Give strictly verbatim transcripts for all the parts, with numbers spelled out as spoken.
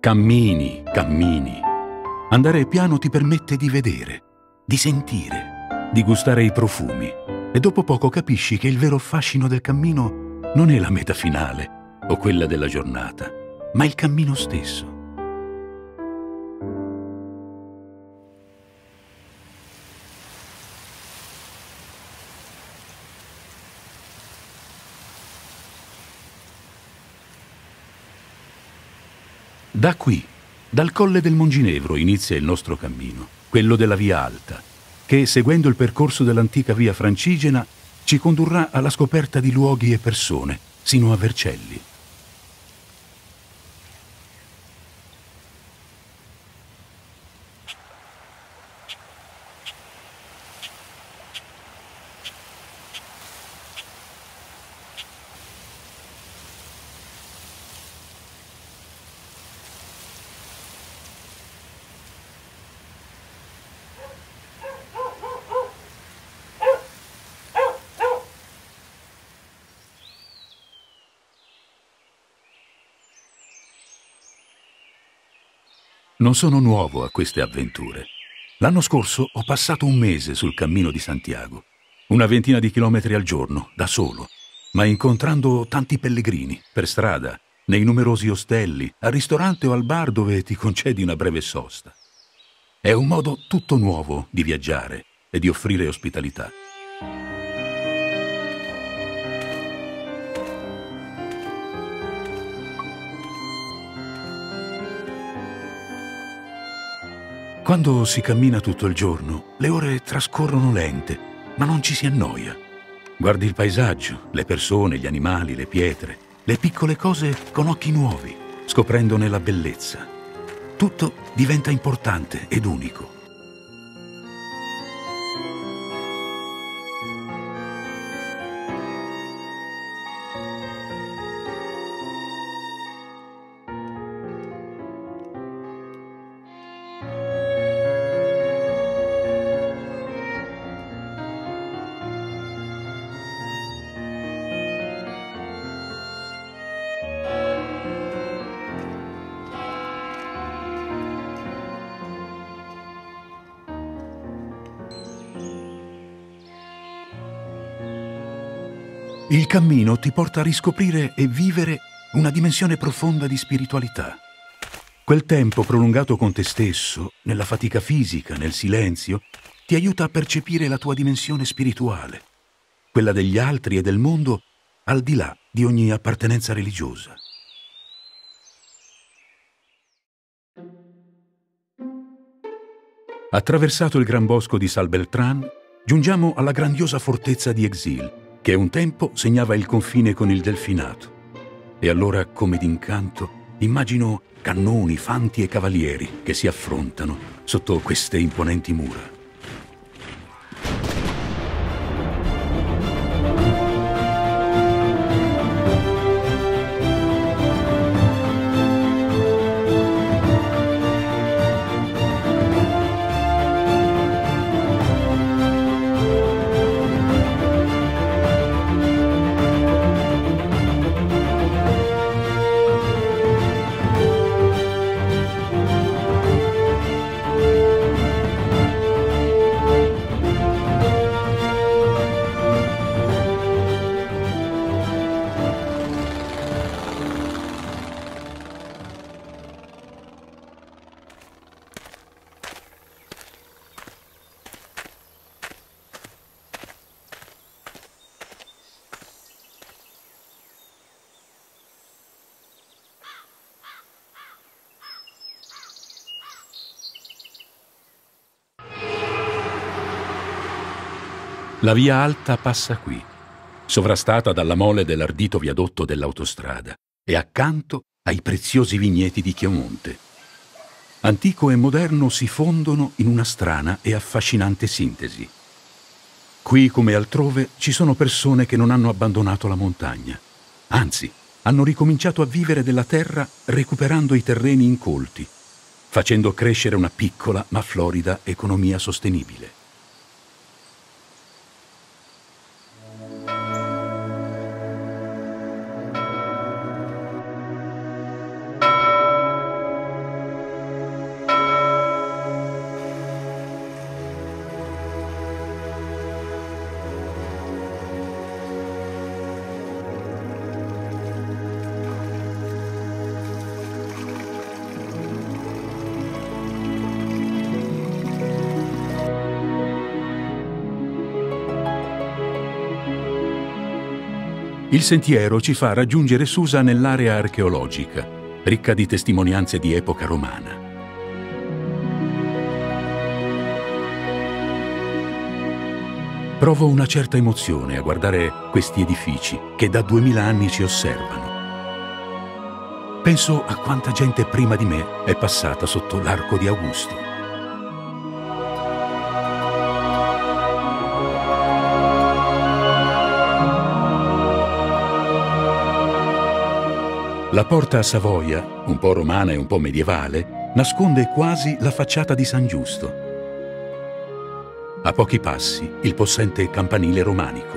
Cammini, cammini. Andare piano ti permette di vedere, di sentire, di gustare i profumi e dopo poco capisci che il vero fascino del cammino non è la meta finale o quella della giornata, ma il cammino stesso. Da qui, dal Colle del Monginevro, inizia il nostro cammino, quello della Via Alta, che, seguendo il percorso dell'antica Via Francigena, ci condurrà alla scoperta di luoghi e persone, sino a Vercelli. Non sono nuovo a queste avventure. L'anno scorso ho passato un mese sul cammino di Santiago, una ventina di chilometri al giorno, da solo, ma incontrando tanti pellegrini, per strada, nei numerosi ostelli, al ristorante o al bar dove ti concedi una breve sosta. È un modo tutto nuovo di viaggiare e di offrire ospitalità. Quando si cammina tutto il giorno, le ore trascorrono lente, ma non ci si annoia. Guardi il paesaggio, le persone, gli animali, le pietre, le piccole cose con occhi nuovi, scoprendone la bellezza. Tutto diventa importante ed unico. Il cammino ti porta a riscoprire e vivere una dimensione profonda di spiritualità. Quel tempo prolungato con te stesso, nella fatica fisica, nel silenzio, ti aiuta a percepire la tua dimensione spirituale, quella degli altri e del mondo, al di là di ogni appartenenza religiosa. Attraversato il gran bosco di Sal Beltrán, giungiamo alla grandiosa fortezza di Exil, che un tempo segnava il confine con il Delfinato. E allora, come d'incanto, immagino cannoni, fanti e cavalieri che si affrontano sotto queste imponenti mura. La Via Alta passa qui, sovrastata dalla mole dell'ardito viadotto dell'autostrada e accanto ai preziosi vigneti di Chiamonte. Antico e moderno si fondono in una strana e affascinante sintesi. Qui, come altrove, ci sono persone che non hanno abbandonato la montagna. Anzi, hanno ricominciato a vivere della terra recuperando i terreni incolti, facendo crescere una piccola ma florida economia sostenibile. Il sentiero ci fa raggiungere Susa nell'area archeologica, ricca di testimonianze di epoca romana. Provo una certa emozione a guardare questi edifici che da duemila anni ci osservano. Penso a quanta gente prima di me è passata sotto l'arco di Augusto. La porta a Savoia, un po' romana e un po' medievale, nasconde quasi la facciata di San Giusto. A pochi passi, il possente campanile romanico.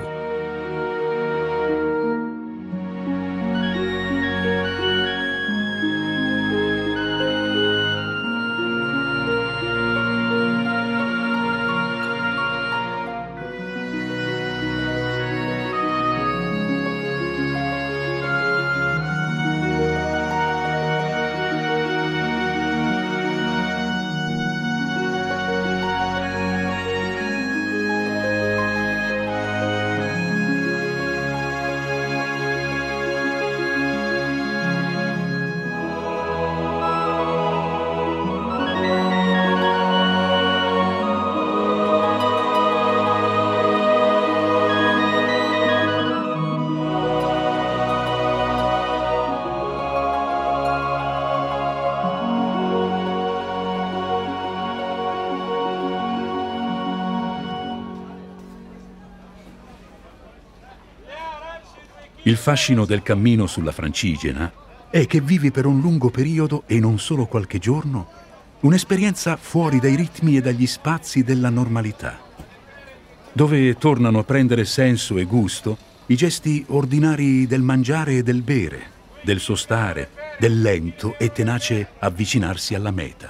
Il fascino del cammino sulla Francigena è che vivi per un lungo periodo e non solo qualche giorno un'esperienza fuori dai ritmi e dagli spazi della normalità, dove tornano a prendere senso e gusto i gesti ordinari del mangiare e del bere, del sostare, del lento e tenace avvicinarsi alla meta.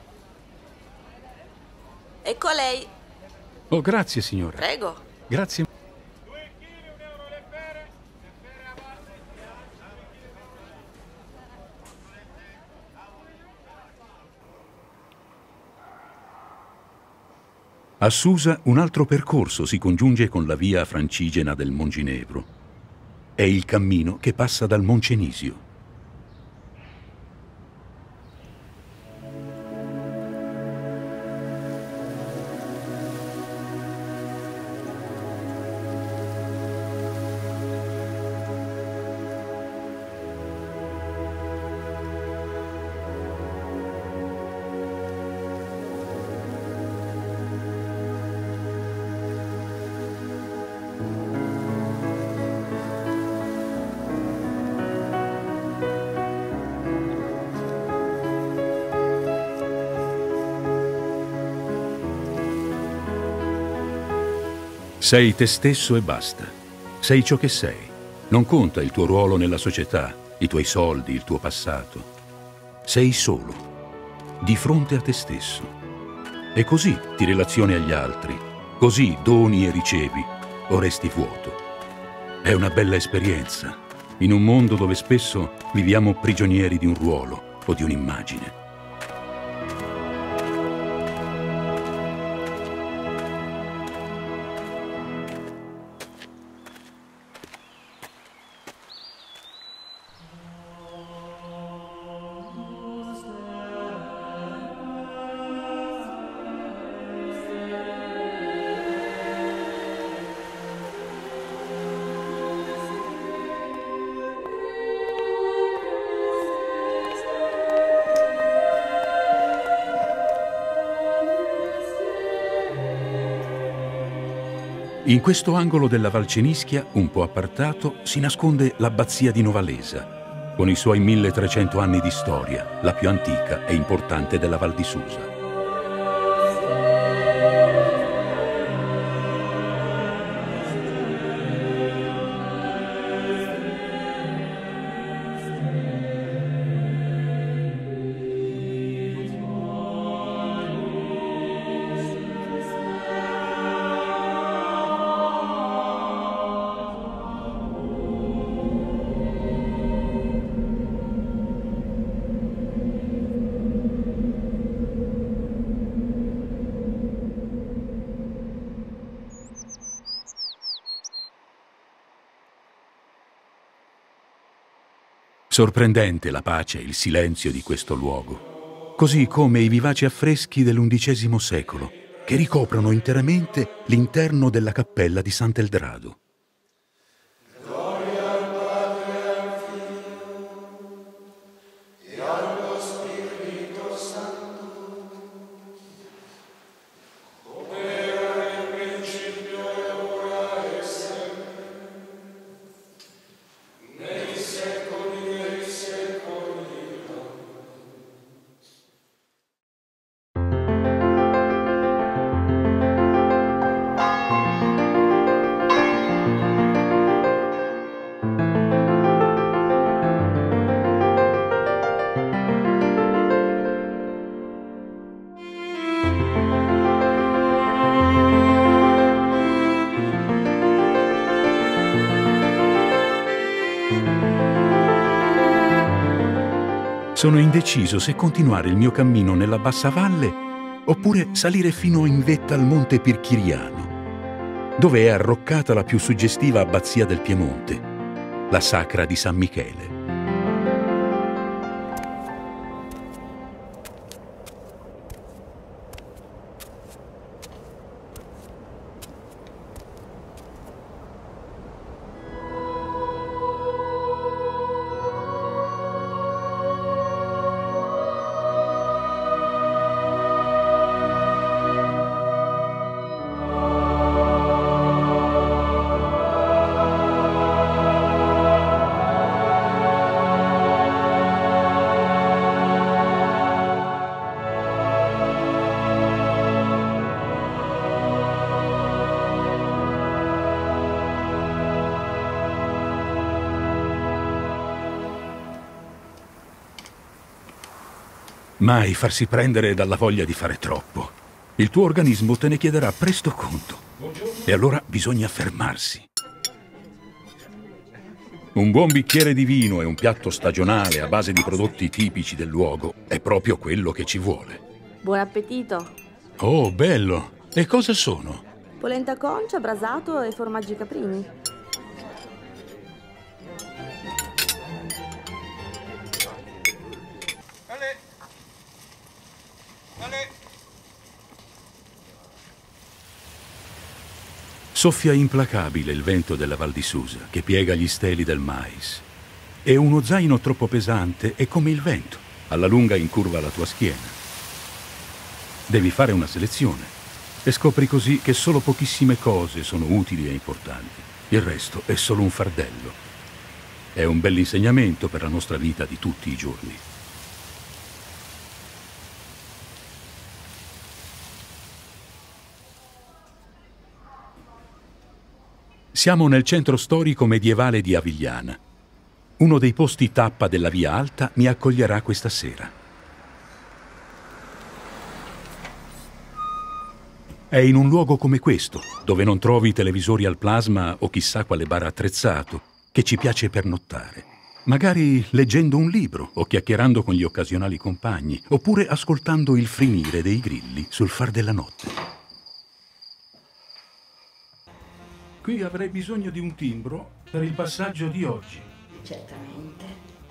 Ecco lei. Oh, grazie signora. Prego. Grazie. A Susa un altro percorso si congiunge con la via francigena del Monginevro. È il cammino che passa dal Moncenisio. Sei te stesso e basta. Sei ciò che sei. Non conta il tuo ruolo nella società, i tuoi soldi, il tuo passato. Sei solo, di fronte a te stesso. E così ti relazioni agli altri, così doni e ricevi, o resti vuoto. È una bella esperienza, in un mondo dove spesso viviamo prigionieri di un ruolo o di un'immagine. In questo angolo della Valcenischia, un po' appartato, si nasconde l'abbazia di Novalesa, con i suoi milletrecento anni di storia, la più antica e importante della Val di Susa. Sorprendente la pace e il silenzio di questo luogo, così come i vivaci affreschi dell'undicesimo secolo, che ricoprono interamente l'interno della cappella di Sant'Eldrado. Sono indeciso se continuare il mio cammino nella bassa valle oppure salire fino in vetta al monte Pirchiriano, dove è arroccata la più suggestiva abbazia del Piemonte, la Sacra di San Michele. Mai farsi prendere dalla voglia di fare troppo. Il tuo organismo te ne chiederà presto conto. E allora bisogna fermarsi. Un buon bicchiere di vino e un piatto stagionale a base di prodotti tipici del luogo è proprio quello che ci vuole. Buon appetito! Oh, bello! E cosa sono? Polenta concia, brasato e formaggi caprini. Soffia implacabile il vento della Val di Susa che piega gli steli del mais. E uno zaino troppo pesante è come il vento, alla lunga incurva la tua schiena. Devi fare una selezione e scopri così che solo pochissime cose sono utili e importanti. Il resto è solo un fardello. È un bell'insegnamento per la nostra vita di tutti i giorni. Siamo nel centro storico medievale di Avigliana. Uno dei posti tappa della Via Alta mi accoglierà questa sera. È in un luogo come questo, dove non trovi televisori al plasma o chissà quale bar attrezzato, che ci piace pernottare. Magari leggendo un libro o chiacchierando con gli occasionali compagni, oppure ascoltando il frinire dei grilli sul far della notte. Qui avrei bisogno di un timbro per il passaggio di oggi. Certamente.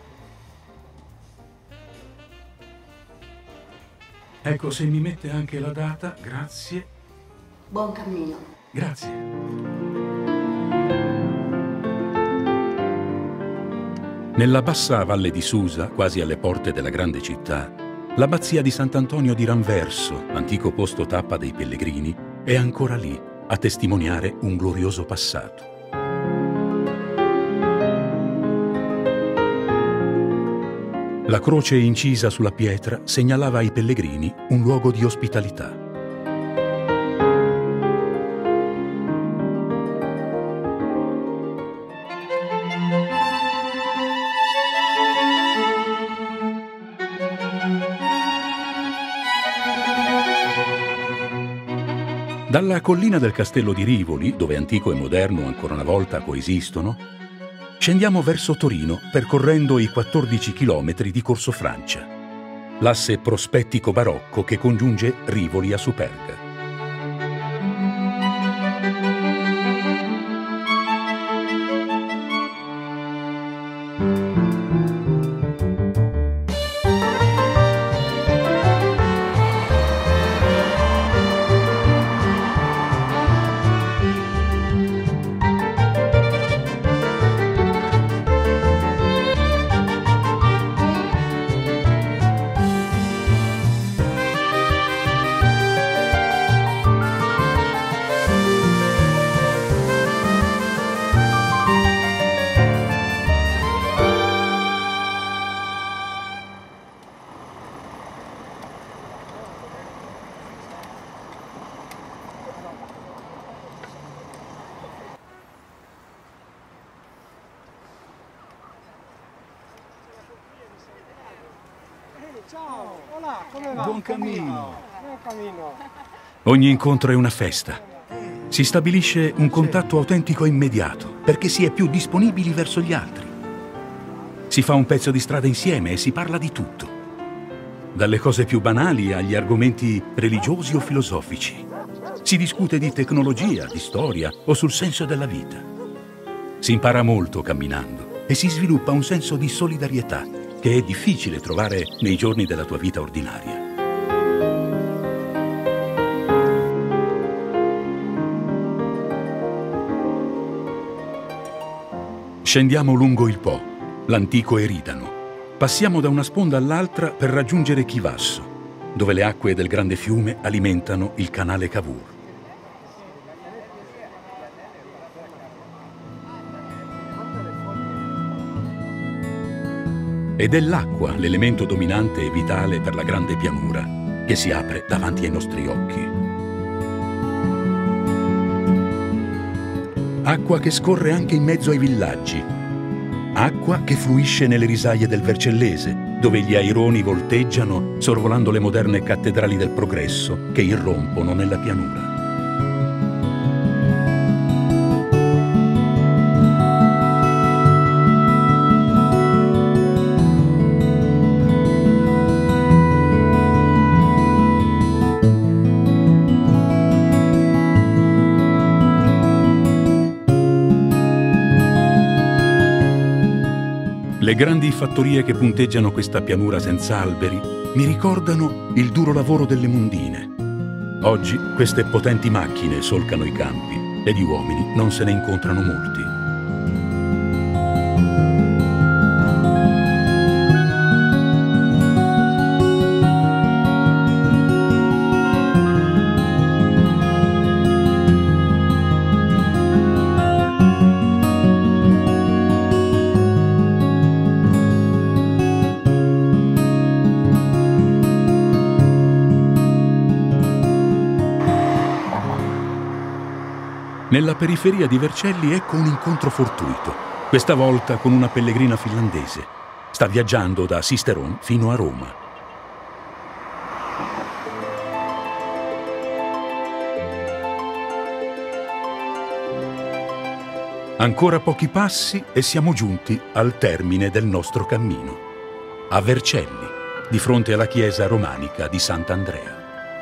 Ecco, se mi mette anche la data, grazie. Buon cammino. Grazie. Nella bassa valle di Susa, quasi alle porte della grande città, l'abbazia di Sant'Antonio di Ranverso, antico posto tappa dei pellegrini, è ancora lì, a testimoniare un glorioso passato. La croce incisa sulla pietra segnalava ai pellegrini un luogo di ospitalità. Dalla collina del castello di Rivoli, dove antico e moderno ancora una volta coesistono, scendiamo verso Torino percorrendo i quattordici chilometri di Corso Francia, l'asse prospettico barocco che congiunge Rivoli a Superga. ciao! Hola, come va? Buon cammino! Buon cammino! Ogni incontro è una festa. Si stabilisce un contatto autentico e immediato, perché si è più disponibili verso gli altri. Si fa un pezzo di strada insieme e si parla di tutto. Dalle cose più banali agli argomenti religiosi o filosofici. Si discute di tecnologia, di storia o sul senso della vita. Si impara molto camminando e si sviluppa un senso di solidarietà che è difficile trovare nei giorni della tua vita ordinaria. Scendiamo lungo il Po, l'antico Eridano. Passiamo da una sponda all'altra per raggiungere Chivasso, dove le acque del grande fiume alimentano il canale Cavour. Ed è l'acqua l'elemento dominante e vitale per la grande pianura che si apre davanti ai nostri occhi. Acqua che scorre anche in mezzo ai villaggi. Acqua che fluisce nelle risaie del Vercellese, dove gli aironi volteggiano sorvolando le moderne cattedrali del progresso che irrompono nella pianura. Le grandi fattorie che punteggiano questa pianura senza alberi mi ricordano il duro lavoro delle mondine. Oggi queste potenti macchine solcano i campi e di uomini non se ne incontrano molti. Nella periferia di Vercelli ecco un incontro fortuito, questa volta con una pellegrina finlandese. Sta viaggiando da Sisteron fino a Roma. Ancora pochi passi e siamo giunti al termine del nostro cammino, a Vercelli, di fronte alla chiesa romanica di Sant'Andrea.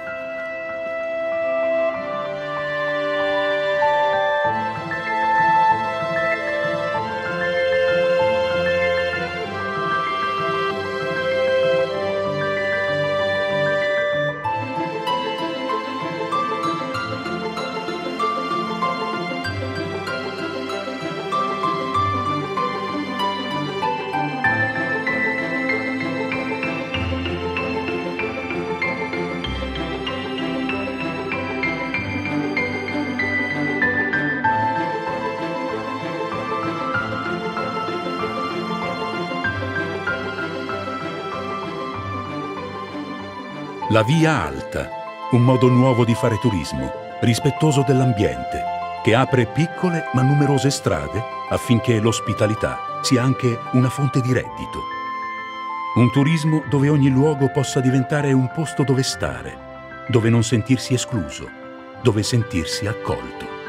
La Via Alta, un modo nuovo di fare turismo, rispettoso dell'ambiente, che apre piccole ma numerose strade affinché l'ospitalità sia anche una fonte di reddito. Un turismo dove ogni luogo possa diventare un posto dove stare, dove non sentirsi escluso, dove sentirsi accolto.